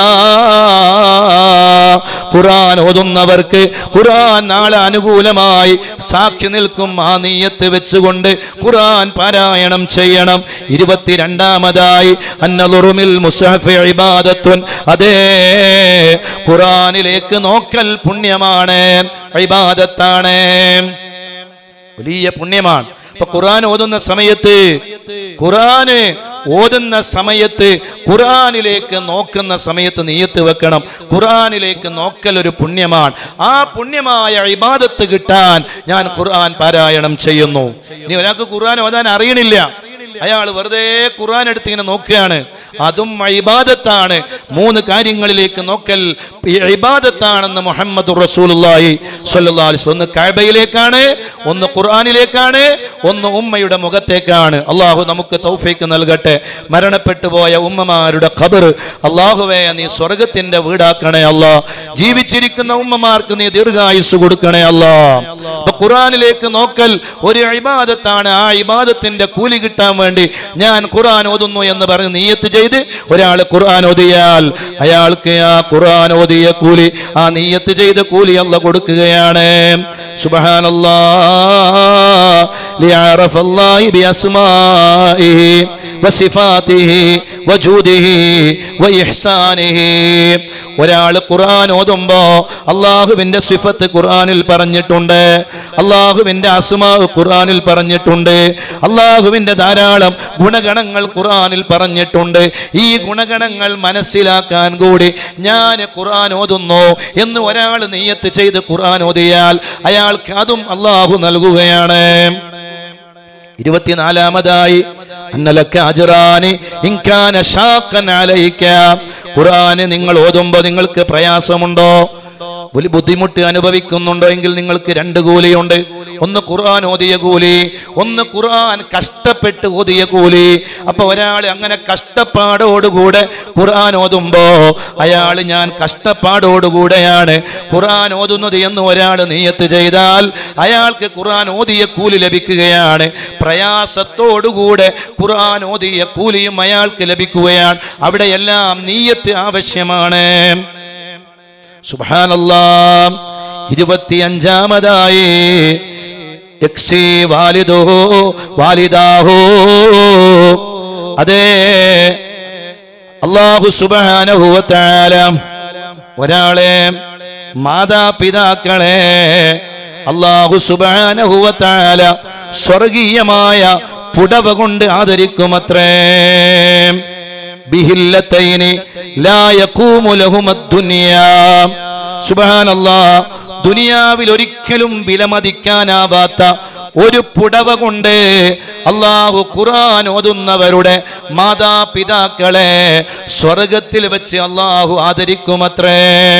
ഖുർആൻ ഓതുന്നവർക്ക് ഖുർആൻ നാളെ അനുകൂലമായി സാക്ഷി നിൽക്കും. ആ നിയ്യത്ത് വെച്ചുകൊണ്ട് ഖുർആൻ പാരായണം ചെയ്യണം. ഇരുപത്തിരണ്ടാമതായി അന്നളുറുമിൽ മുസ്ഹഫി ഇബാദത്തുൻ, അതേ ഖുർആനിലേക്ക് നോക്കൽ പുണ്യമാണ്, ഇബാദത്താണ്, വലിയ പുണ്യമാണ്. അപ്പൊ ഖുർആൻ ഓതുന്ന സമയത്ത് ഖുർആന് ഓതുന്ന സമയത്ത് ഖുർആനിലേക്ക് നോക്കുന്ന സമയത്ത് നിയ്യത്ത് വെക്കണം. ഖുർആനിലേക്ക് നോക്കൽ ഒരു പുണ്യമാണ്. ആ പുണ്യമായ ഇബാദത്ത് കിട്ടാൻ ഞാൻ ഖുർആൻ പാരായണം ചെയ്യുന്നു. ഇനി ഒരാൾക്ക് ഖുർആൻ ഓതാൻ അറിയണില്ല, അയാൾ വെറുതെ ഖുർആൻ എടുത്ത് ഇങ്ങനെ നോക്കുകയാണ്. അതും ഇബാദത്താണ്. മൂന്ന് കാര്യങ്ങളിലേക്ക് നോക്കൽ ഇബാദത്താണെന്ന് മുഹമ്മദ് റസൂലുള്ളാഹി സ്വല്ലല്ലാഹു അലൈഹി വസല്ലം. ഒന്ന് കഅബയിലേക്കാണ്, ഒന്ന് ഖുർആനിലേക്കാണ്, ഒന്ന് ഉമ്മയുടെ മുഖത്തേക്കാണ്. അള്ളാഹു നമുക്ക് തൗഫീഖ് നൽകട്ടെ. മരണപ്പെട്ടു പോയ ഉമ്മമാരുടെ ഖബർ അള്ളാഹുവേ നീ സ്വർഗത്തിന്റെ വീടാക്കണേ അല്ലാ. ജീവിച്ചിരിക്കുന്ന ഉമ്മമാർക്ക് നീ ദീർഘായുസ് കൊടുക്കണേ അല്ലാ. അപ്പൊ ഖുർആനിലേക്ക് നോക്കൽ ഒരു ഇബാദത്താണ്. ആ ഇബാദത്തിന്റെ കൂലി കിട്ടാൻ വേണ്ടി ഞാൻ ഖുർആൻ ഓതുന്നു എന്ന് പറഞ്ഞ് നിയ്യത്ത് ചെയ്ത് ഒരാൾ ഖുർആൻ ഓതിയാൽ അയാൾക്ക് ആ ഖുർആൻ ഓതിയ കൂലി, ആ നിയ്യത്ത് ചെയ്ത കൂലി അല്ലാഹു കൊടുക്കുകയാണ്. സുബ്ഹാനല്ലാഹ് ലിയഅറഫല്ലാഹി ബിഅസ്മാഇഹി വസിഫാതിഹി വജൂദിഹി വഇഹ്സാനിഹി. ഒരാൾ ഖുർആൻ ഓതുമ്പോ അള്ളാഹുവിന്റെ സിഫത്ത് ഖുർആനിൽ പറഞ്ഞിട്ടുണ്ട്, അള്ളാഹുവിന്റെ അസ്മാ ഖുർആനിൽ പറഞ്ഞിട്ടുണ്ട്, അള്ളാഹുവിന്റെ ധാരാളം ഗുണഗണങ്ങൾ ഖുർആനിൽ പറഞ്ഞിട്ടുണ്ട്. ഈ ഗുണഗണങ്ങൾ മനസ്സിലാക്കാൻ കൂടി ഞാൻ ഖുർആൻ ഓതുന്നു എന്ന് ഒരാൾ നിയ്യത്ത് ചെയ്ത് ഖുർആൻ ഓതിയാൽ അയാൾക്ക് അതും അള്ളാഹു നൽകുകയാണ്. ഇരുപത്തിനാലാമതായി അന്നലക അജ്റാനി ഇൻ കാന ഷാഖൻ അലൈക. ഖുർആൻ നിങ്ങൾ ഓതുമ്പോൾ നിങ്ങൾക്ക് പ്രയാസമുണ്ടോ, ഒരു ബുദ്ധിമുട്ട് അനുഭവിക്കുന്നുണ്ടോ എങ്കിൽ നിങ്ങൾക്ക് രണ്ട് കൂലിയുണ്ട്. ഒന്ന് ഖുർആൻ ഓതിയ കൂലി, ഒന്ന് ഖുർആൻ കഷ്ടപ്പെട്ട് ഓതിയ കൂലി. അപ്പൊ ഒരാൾ അങ്ങനെ കഷ്ടപ്പാടോടുകൂടെ ഖുർആൻ ഓതുമ്പോ അയാൾ ഞാൻ കഷ്ടപ്പാടോടുകൂടെയാണ് ഖുർആൻ ഓതുന്നത് എന്ന് ഒരാൾ നിയ്യത്ത് ചെയ്താൽ അയാൾക്ക് ഖുർആൻ ഓതിയ കൂലി ലഭിക്കുകയാണ്. പ്രയാസത്തോടുകൂടെ ഖുർആൻ ഓതിയ കൂലിയും അയാൾക്ക് ലഭിക്കുകയാണ്. അവിടെയെല്ലാം നിയ്യത്ത് ആവശ്യമാണ്. സുബ്ഹാനല്ലാഹ്. ഇരുപത്തിയഞ്ചാമതായി യക്സി വാലിദുഹു വാലിദാഹു. അതെ, അല്ലാഹു സുബ്ഹാനഹു വ തആല ഒരാളെ മാതാപിതാക്കളെ അല്ലാഹു സുബ്ഹാനഹു വ തആല സ്വർഗീയമായ പുടവ കൊണ്ട് ആദരിക്കുമത്രേ. ബിഹില്ലതൈനി ലാ യഖൂമു ലഹുമദ്ദുനിയാ. സുബ്ഹാനല്ലാഹ്. ദുനിയാവിൽ ഒരിക്കലും വിലമതിക്കാനാവാത്ത ഒരു പുടവ കൊണ്ട് അല്ലാഹു ഖുർആൻ ഓതുന്നവരുടെ മാതാപിതാക്കളെ സ്വർഗത്തിൽ വെച്ച് അല്ലാഹു ആദരിക്കുമത്രേ.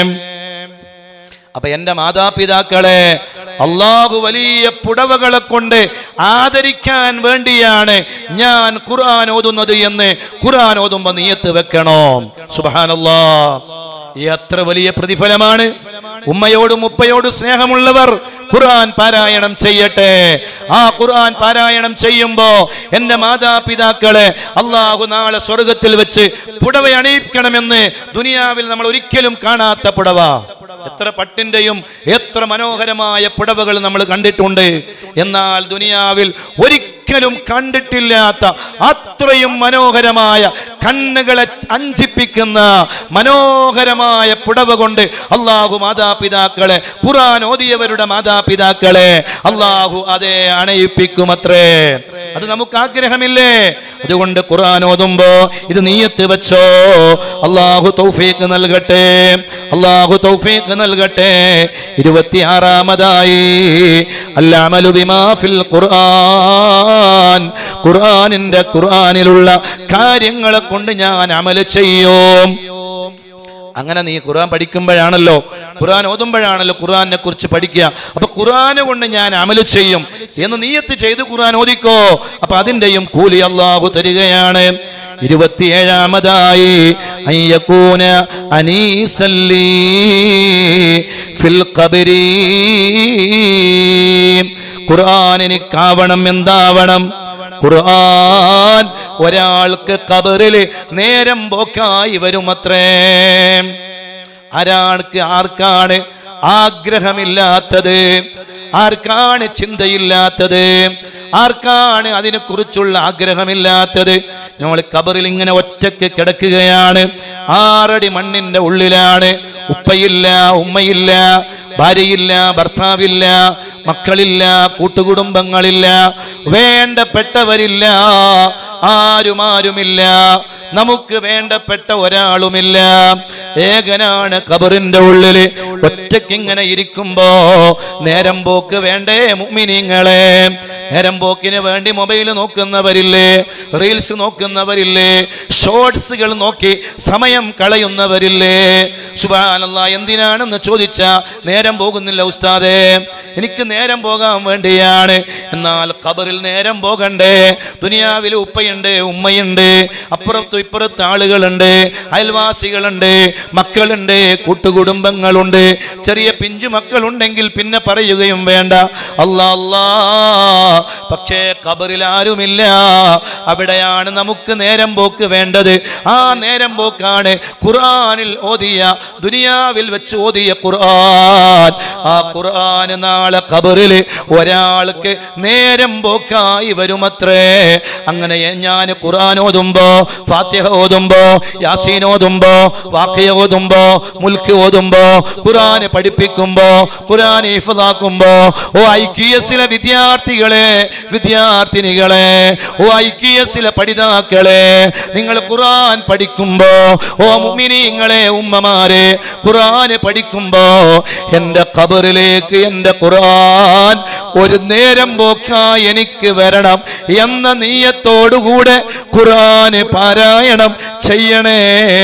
അപ്പൊ എന്റെ മാതാപിതാക്കളെ അള്ളാഹു വലിയ പുടവകളെ കൊണ്ട് ആദരിക്കാൻ വേണ്ടിയാണ് ഞാൻ ഖുർആൻ ഓതുന്നത് എന്ന് ഖുർആൻ ഓതുമ്പോ നിയ്യത്ത് വെക്കണോ. സുബ്ഹാനല്ലാഹ്. എത്ര വലിയ പ്രതിഫലമാണ്. ഉമ്മയോടും ഉപ്പയോടും സ്നേഹമുള്ളവർ ഖുർആൻ പാരായണം ചെയ്യട്ടെ. ആ ഖുർആൻ പാരായണം ചെയ്യുമ്പോ എന്റെ മാതാപിതാക്കളെ അള്ളാഹു നാളെ സ്വർഗത്തിൽ വെച്ച് പുടവ അണിയിക്കണമെന്ന് ദുനിയാവിൽ നമ്മൾ ഒരിക്കലും കാണാത്ത പുടവ. എത്ര പട്ടിന്റെയും എത്ര മനോഹരമായ പുടവകൾ നമ്മൾ കണ്ടിട്ടുണ്ട്. എന്നാൽ ദുനിയാവിൽ ഒരിക്കലും കണ്ടിട്ടില്ലാത്ത അത്രയും മനോഹരമായ കണ്ണുകളെ അഞ്ചിപ്പിക്കുന്ന മനോഹരമായ പുടവ കൊണ്ട് അള്ളാഹു മാതാപിതാക്കളെ ഖുർആൻ ഓതിയവരുടെ മാതാപിതാക്കളെ അള്ളാഹു അതേ അണയിപ്പിക്കുമത്രേ. അത് നമുക്ക് ആഗ്രഹമില്ലേ? അതുകൊണ്ട് ഖുർആൻ ഓതുമ്പോ ഇത് നിയ്യത്ത് വെച്ചോ. അള്ളാഹു തൗഫീഖ് നൽകട്ടെ, അള്ളാഹു തൗഫീഖ് നൽകട്ടെ. ഇരുപത്തിയാറാമതായി അൽഅമലു ബിമാ ഫിൽ ഖുർആൻ. ഖുർആനിന്റെ ഖുർആനിലുള്ള കാര്യങ്ങളെ കൊണ്ട് ഞാൻ അമല് ചെയ്യും. അങ്ങനെ നീ ഖുർആൻ പഠിക്കുമ്പോഴാണല്ലോ, ഖുർആൻ ഓതുമ്പോഴാണല്ലോ ഖുർആനെ കുറിച്ച് പഠിക്കുക. അപ്പൊ ഖുർആനെ കൊണ്ട് ഞാൻ അമല് ചെയ്യും എന്ന് നിയ്യത്ത് ചെയ്ത് ഖുർആൻ ഓദിക്കോ. അപ്പൊ അതിന്റെയും കൂലി അല്ലാഹു തരികയാണ്. ഇരുപത്തിയേഴാമതായി അയ്യകൂന അനീസല്ലി ഫിൽ ഖബരി. ഖുർആൻ എനിക്കാവണം. എന്താവണം? ഖുർആൻ ഒരാൾക്ക് ഖബറിൽ നേരം പോക്കായി വരുമത്രേ. ആരാൾക്ക് ആർക്കാണ് ആഗ്രഹമില്ലാത്തത്? ആർക്കാണ് ചിന്തയില്ലാത്തത്? ആർക്കാണ് അതിനെക്കുറിച്ചുള്ള ആഗ്രഹമില്ലാത്തത്? നമ്മൾ ഖബറിൽ ഇങ്ങനെ ഒറ്റയ്ക്ക് കിടക്കുകയാണ്. ആറടി മണ്ണിന്റെ ഉള്ളിലാണ്. ഉപ്പയില്ല, ഉമ്മയില്ല, ഭാര്യയില്ല, ഭർത്താവില്ല, മക്കളില്ല, കൂട്ടുകുടുംബങ്ങളില്ല, വേണ്ടപ്പെട്ടവരില്ല, ആരുമാരുമില്ല, നമുക്ക് വേണ്ടപ്പെട്ട ഒരാളുമില്ല. ഏകനാണ് ഖബറിന്റെ ഉള്ളില്. ഒറ്റയ്ക്ക് ഇങ്ങനെ ഇരിക്കുമ്പോ നേരം പോക്ക് വേണ്ടേ മുഅ്മിനീങ്ങളെ? നേരം പോക്കിന് വേണ്ടി മൊബൈൽ നോക്കുന്നവരില്ലേ, റീൽസ് നോക്കുന്നവരില്ലേ, ഷോർട്സുകൾ നോക്കി സമയം കളയുന്നവരില്ലേ? സുബ്ഹാനല്ലാഹ്, എന്തിനാണെന്ന് ചോദിച്ചാ നേരം പോകുന്നില്ല ഉസ്താദേ, എനിക്ക് നേരം പോകാൻ വേണ്ടിയാണ്. എന്നാൽ ഖബറിൽ നേരം പോകണ്ടേ? ദുനിയാവിൽ ഉപ്പയുണ്ട്, ഉമ്മയുണ്ട്, അപ്പുറത്തും ഇപ്പുറത്ത് ആളുകളുണ്ട്, അയൽവാസികളുണ്ട്, മക്കളുണ്ട്, കൂട്ടുകുടുംബങ്ങളുണ്ട്. ചെറിയ പിഞ്ചു മക്കളുണ്ടെങ്കിൽ പിന്നെ പറയുകയും വേണ്ട. അല്ലാ അല്ലാ, പക്ഷേ ഖബറിൽ ആരുമില്ല. അവിടെയാണ് നമുക്ക് നേരം പോക്ക് വേണ്ടത്. ആ നേരം പോക്കാണ് ഖുർആനിൽ ഓതിയ, ദുനിയാവിൽ വെച്ച് ഓതിയ ഖുർആൻ. ആ ഖുർആൻ നാളെ ഖബറിൽ ഒരാൾക്ക് നേരം പോക്കായി വരുമത്രേ. അങ്ങനെ ഞാൻ ഖുർആൻ ഓതുമ്പോ, ഫാത്തിഹ ഓതുമ്പോ, യാസീൻ ഓതുമ്പോ, വാഖിയ ഓതുമ്പോ, മുൽക്ക് ഓതുമ്പോ, ഖുർആൻ പഠിപ്പിക്കുമ്പോ, ഖുർആൻ ഹിഫ്ളാക്കുമ്പോ, ഓ ഐ ക്യു എസിലെ വിദ്യാർത്ഥികളെ, വിദ്യാർത്ഥിനികളെ, ഓ ഐ ക്യു എസിലെ പഠിതാക്കളെ, നിങ്ങൾ ഖുർആൻ പഠിക്കുമ്പോ, ഓ മുഅ്മിനീങ്ങളെ, ഉമ്മമാരെ, ഖുർആൻ പഠിക്കുമ്പോ എന്റെ ഖബറിലേക്ക് എന്റെ ഖുർആൻ ഒരു നേരം പോക്കായി എനിക്ക് വരണം എന്ന നിയ്യത്തോടുകൂടെ ഖുർആൻ പാരായണം ചെയ്യണേ.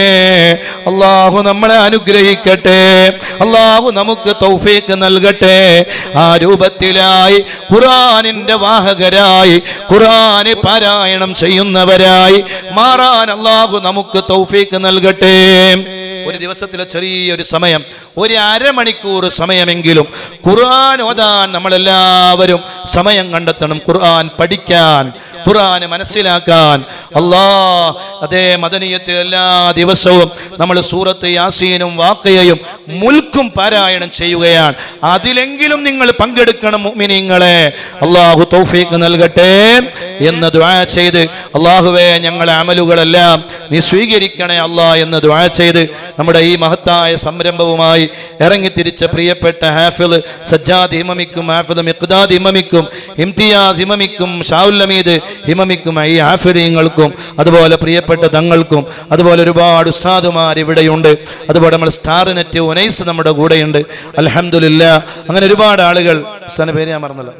അല്ലാഹു നമ്മളെ അനുഗ്രഹിക്കട്ടെ, അല്ലാഹു നമുക്ക് തൗഫീഖ് നൽകട്ടെ. ആ രൂപത്തിലായി ഖുർആനിന്റെ വാഹകരായി, ഖുർആൻ പാരായണം ചെയ്യുന്നവരായി മാറാൻ അല്ലാഹു നമുക്ക് തൗഫീഖ് നൽകട്ടെ. ഒരു ദിവസത്തിലെ ചെറിയൊരു സമയം, ഒരു അരമണിക്കൂർ സമയമെങ്കിലും ഖുർആൻ ഓതാൻ നമ്മളെല്ലാവരും സമയം കണ്ടെത്തണം. ഖുർആൻ പഠിക്കാൻ, ഖുർആൻ മനസ്സിലാക്കാൻ. അല്ലാഹ് അതേ മദനിയത്തിൽ എല്ലാ ദിവസവും നമ്മൾ സൂറത്ത് യാസീനും വാഖിയയും മുൽക്കും പാരായണം ചെയ്യുകയാണ്. അതിലെങ്കിലും നിങ്ങൾ പങ്കെടുക്കണം മുഅ്മിനീങ്ങളെ. അല്ലാഹു തൗഫീഖ് നൽകട്ടെ എന്ന് ദുആ ചെയ്ത്, അല്ലാഹുവേ ഞങ്ങളുടെ അമലുകളെല്ലാം നീ സ്വീകരിക്കണേ അല്ലാ എന്ന് ദുആ ചെയ്ത് നമ്മുടെ ഈ മഹത്തായ സംരംഭവുമായി ഇറങ്ങിത്തിരിച്ച പ്രിയപ്പെട്ട ഹാഫിള് സജ്ജാദ് ഇമമിക്കും, ഹാഫിള് മിഖ്ദാദ് ഇമമിക്കും, ഇംതിയാസ് ഇമമിക്കും, ഷാഉൽ ഹമീദ് ഇമമിക്കും, ഈ ഹാഫിളീങ്ങൾക്കും, അതുപോലെ പ്രിയപ്പെട്ട തങ്ങൾക്കും, അതുപോലെ ഒരുപാട് ഉസ്താദുമാർ ഇവിടെയുണ്ട്. അതുപോലെ നമ്മൾ സ്റ്റാർ നെറ്റ് ഉനൈസ് നമ്മുടെ കൂടെയുണ്ട്. അൽഹംദുലില്ലാഹ്. അങ്ങനെ ഒരുപാട് ആളുകൾ, ഉസ്താദിന്റെ പേര് ഞാൻ മറന്നല്ലോ,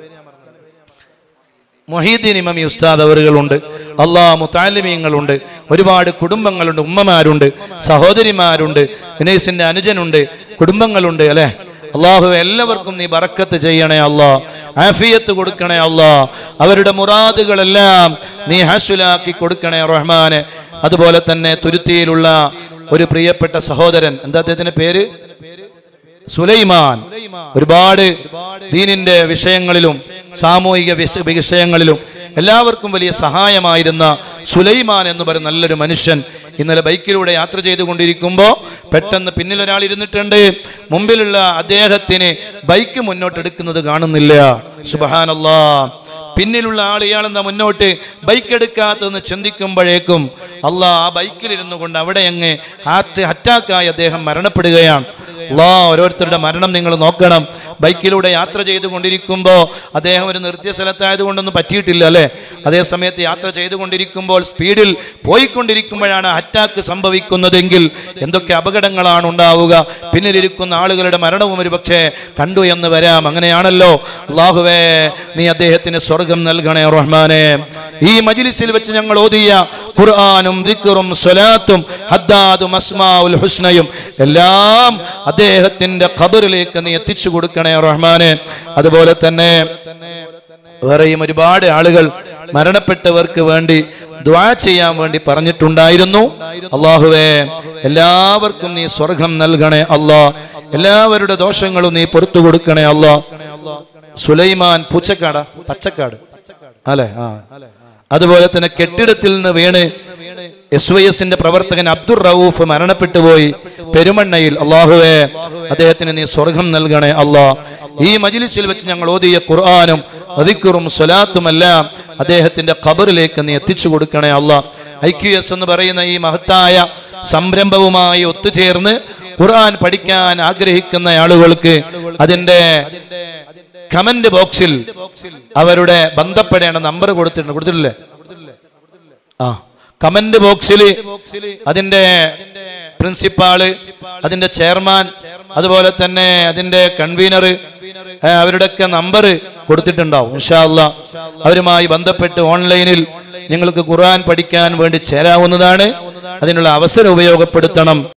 മൊഹീദ്ദീൻ ഇമാമി ഉസ്താദ് അവറുകളുണ്ട്, അല്ലാഹ് മുതഅല്ലിമീങ്ങളുണ്ട്, ഒരുപാട് കുടുംബങ്ങളുണ്ട്, ഉമ്മമാരുണ്ട്, സഹോദരിമാരുണ്ട്, ഉനൈസിന്റെ അനുജനുണ്ട്, കുടുംബങ്ങളുണ്ട് അല്ലെ. അള്ളാഹു എല്ലാവർക്കും നീ ബറക്കത്ത് ചെയ്യണേ അല്ലാ, ആഫിയത്ത് കൊടുക്കണേ അല്ലാ, അവരുടെ മുറാദുകളെല്ലാം നീ ഹസുലാക്കി കൊടുക്കണേ റഹ്മാനെ. അതുപോലെ തന്നെ തുരുത്തിയിലുള്ള ഒരു പ്രിയപ്പെട്ട സഹോദരൻ, എന്താ അദ്ദേഹത്തിന്റെ പേര്? സുലൈമാൻ. ഒരുപാട് ദീനിന്റെ വിഷയങ്ങളിലും സാമൂഹിക വിഷയങ്ങളിലും എല്ലാവർക്കും വലിയ സഹായമായിരുന്ന സുലൈമാൻ എന്ന് പറയുന്ന നല്ലൊരു മനുഷ്യൻ ഇന്നലെ ബൈക്കിലൂടെ യാത്ര ചെയ്തുകൊണ്ടിരിക്കുമ്പോൾ പെട്ടെന്ന് പിന്നിൽ ഒരാൾ ഇരുന്നിട്ടുണ്ട്. മുമ്പിലുള്ള അദ്ദേഹത്തിന് ബൈക്ക് മുന്നോട്ട് എടുക്കുന്നത് കാണുന്നില്ല. സുബ്ഹാനല്ലാഹ്. പിന്നിലുള്ള ആൾ ഇയാളെന്താ മുന്നോട്ട് ബൈക്ക് എടുക്കാത്തതെന്ന് ചിന്തിക്കുമ്പോഴേക്കും അല്ലാഹ് ആ ബൈക്കിലിരുന്നു കൊണ്ട് അവിടെ അങ്ങ് ഹാർട്ട് അറ്റാക്കായി അദ്ദേഹം മരണപ്പെടുകയാണ്. അല്ലാഹ് ഓരോരുത്തരുടെ മരണം നിങ്ങൾ നോക്കണം. ബൈക്കിലൂടെ യാത്ര ചെയ്തുകൊണ്ടിരിക്കുമ്പോൾ അദ്ദേഹം ഒരു നിർത്തിയ സ്ഥലത്തായത് കൊണ്ടൊന്നും പറ്റിയിട്ടില്ല അല്ലേ. അതേ സമയത്ത് യാത്ര ചെയ്തുകൊണ്ടിരിക്കുമ്പോൾ സ്പീഡിൽ പോയിക്കൊണ്ടിരിക്കുമ്പോഴാണ് അറ്റാക്ക് സംഭവിക്കുന്നതെങ്കിൽ എന്തൊക്കെ അപകടങ്ങളാണ് ഉണ്ടാവുക. പിന്നിലിരിക്കുന്ന ആളുകളുടെ മരണവും ഒരു പക്ഷേ കണ്ടു എന്ന് വരാം. അങ്ങനെയാണല്ലോ. അല്ലാഹുവേ നീ അദ്ദേഹത്തിന് സ്വർഗം നൽകണേ റഹ്മാനെ. ഈ മജ്ലിസിൽ വെച്ച് ഞങ്ങൾ ഓതിയ ഖുർആനും ദിക്റും സ്വലാത്തും ഹദ്ദാദും അസ്മാഉൽ ഹുസ്നയും എല്ലാം അദ്ദേഹത്തിന്റെ ഖബറിലേക്ക് നീ എത്തിച്ചു കൊടുക്കണേ റഹ്മാനെ. അതുപോലെ തന്നെ വേറെയും ഒരുപാട് ആളുകൾ മരണപ്പെട്ടവർക്ക് വേണ്ടി ദുആ ചെയ്യാൻ വേണ്ടി പറഞ്ഞിട്ടുണ്ടായിരുന്നു. അല്ലാഹുവേ എല്ലാവർക്കും നീ സ്വർഗം നൽകണേ അല്ലാ, എല്ലാവരുടെ ദോഷങ്ങളും നീ പുറത്തു കൊടുക്കണേ അല്ലാ. സുലൈമാൻ പൂച്ചക്കാട് പച്ചക്കാട് അല്ലെ. ആ അതുപോലെ തന്നെ കെട്ടിടത്തിൽ നിന്ന് വീണ് എസ് വൈ എസിന്റെ പ്രവർത്തകൻ അബ്ദുർ റഊഫ് മരണപ്പെട്ടു പോയി പെരുമണ്ണയിൽ. അല്ലാഹുവേ അദ്ദേഹത്തിന് നീ സ്വർഗം നൽകണേ അല്ലാ. ഈ മജ്ലിസിൽ വെച്ച് ഞങ്ങൾ ഓതിയ ഖുർആനും ദിക്റും സ്വലാത്തും എല്ലാം അദ്ദേഹത്തിന്റെ ഖബറിലേക്ക് നീ എത്തിച്ചു കൊടുക്കണേ അല്ലാ. ഐ ക്യു എസ് എന്ന് പറയുന്ന ഈ മഹത്തായ സംരംഭവുമായി ഒത്തുചേർന്ന് ഖുർആൻ പഠിക്കാൻ ആഗ്രഹിക്കുന്ന ആളുകൾക്ക് അതിന്റെ കമന്റ് ബോക്സിൽ അവരുടെ ബന്ധപ്പെടേണ്ട നമ്പർ കൊടുത്തിട്ടുണ്ട്. കൊടുത്തിട്ടില്ലേ? ആ കമന്റ് ബോക്സിൽ അതിന്റെ പ്രിൻസിപ്പാള്, അതിന്റെ ചെയർമാൻ, അതുപോലെ തന്നെ അതിന്റെ കൺവീനർ, അവരുടെയൊക്കെ നമ്പർ കൊടുത്തിട്ടുണ്ടാവും. ഇൻഷാ അല്ലാഹ് അവരുമായി ബന്ധപ്പെട്ട് ഓൺലൈനിൽ നിങ്ങൾക്ക് ഖുർആൻ പഠിക്കാൻ വേണ്ടി ചേരാവുന്നതാണ്. അതിനുള്ള അവസരം ഉപയോഗപ്പെടുത്തണം.